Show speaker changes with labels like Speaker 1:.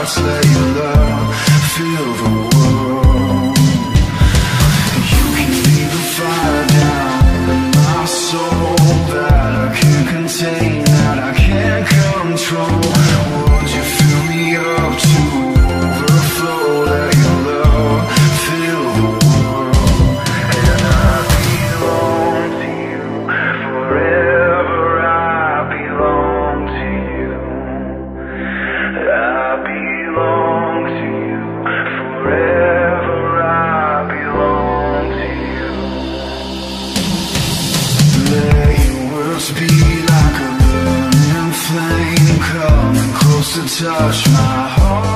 Speaker 1: hearts, let your love fill the world. You can leave the fire down in my soul that I can't contain, that I can't control. Would you fill me up to overflow? Let your love fill the world. And I belong to you forever. I belong to you. I belong to you forever. I belong to you. Let your words be like a burning flame, coming close to touch my heart.